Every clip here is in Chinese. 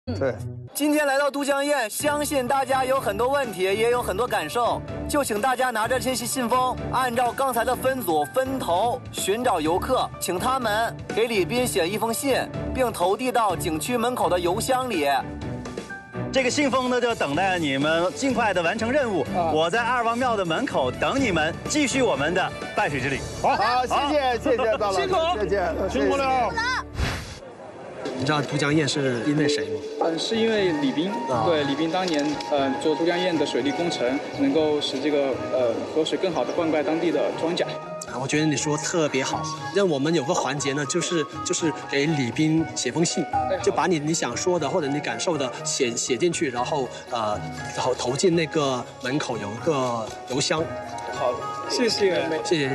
对， 今天来到都江堰，相信大家有很多问题，也有很多感受，就请大家拿着这些信封，按照刚才的分组分头寻找游客，请他们给李斌写一封信，并投递到景区门口的邮箱里。 这个信封呢，就等待你们尽快的完成任务。我在二王庙的门口等你们，继续我们的拜水之旅。 好，谢谢赵老师，谢谢，辛苦了。 你知道都江堰是因为谁吗？ 是因为李斌，对，李斌当年做都江堰的水利工程，能够使这个河水更好的灌溉当地的庄稼。 我觉得你说特别好，让我们有个环节呢，就是给李斌写封信，就把你想说的或者你感受的写进去，然后投进那个门口有一个邮箱。 好，谢谢， 谢谢。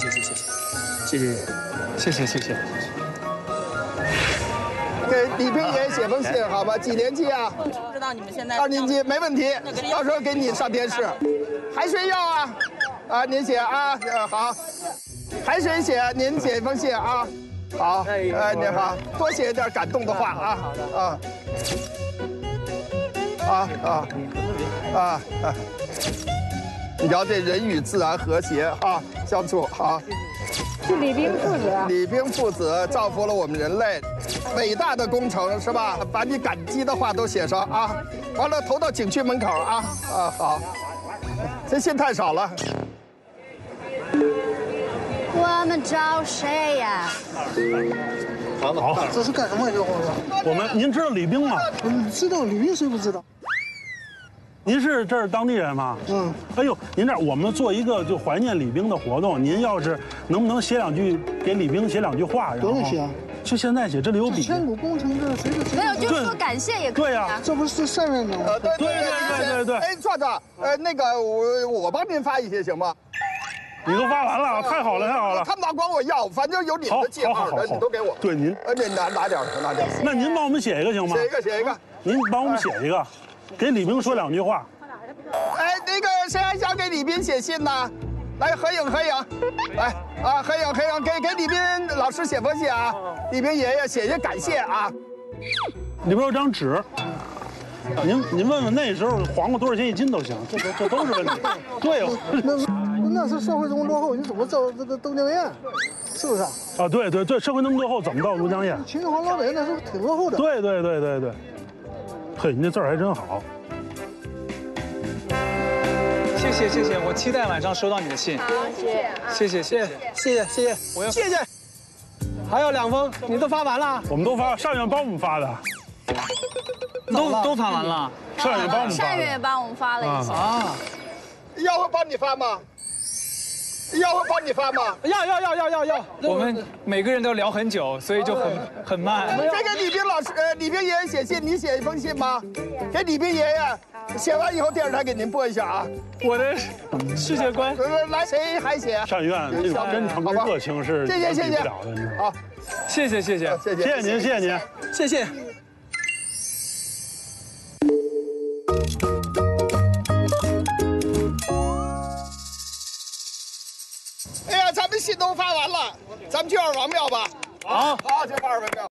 给李冰爷写封信，好吧？几年级啊？ 不知道你们现在 2年级，没问题。到时候给你上电视。还谁要啊？啊，您写啊，好。还谁写？您写一封信啊。好，您好，多写一点感动的话啊。你瞧这人与自然和谐啊，相处好。 是李冰父子。 李冰父子造福了我们人类，伟大的工程是吧？把你感激的话都写上啊，完了投到景区门口啊。好，这信太少了。 我们找谁呀？ 好，这是干什么呀？您知道李冰吗？知道，李冰谁不知道？您是这儿当地人吗？哎呦，您这儿我们做一个就怀念李冰的活动，您要是能不能写2句给李冰写2句话？多少写啊？ 就现在写，这里有笔。 千古工程这谁的？没有，就说感谢也可以。 对呀， 这不是善人吗？对。 哎，壮壮，那个我帮您发一些行吗？ 你都发完了，太好了。 他们哪管我要，反正有你们的记号的，你都给我。 对您， 您拿点。 那您帮我们写一个行吗？ 写一个。 您帮我们写一个，给李冰说2句话。 哎，那个谁还想给李斌写信呢？来合影，来啊，合影，给李斌老师写封信啊，李斌爷爷写感谢啊。 里边有张纸，您问问那时候黄瓜多少钱1斤都行，这都是问题。对哦， 那是社会这么落后，你怎么造这个都江堰？是不是？ 啊，对，社会那么落后，怎么到都江堰？ 秦始皇老北那时候挺落后的。 对。嘿，你这字儿还真好。 谢谢，我期待晚上收到你的信。 好， 谢谢。 谢谢。还有2封，你都发完了？ 我们都发，上院帮我们发的。 都发完了。 上院帮我们发。 上院也帮我们发了一些。 啊，要我帮你发吗？要。 我们每个人都聊很久，所以就很慢。 这给李冰老师，李冰爷爷写信，你写一封信吗？给李冰爷爷。写完以后，电视台给您播一下啊！ 我的世界观。 来，谁还写？ 善院这种真诚跟热情是比不了的。 好， 谢谢您。 谢谢。 哎呀，咱们信都发完了，咱们去二王庙吧。 好， 去二王庙。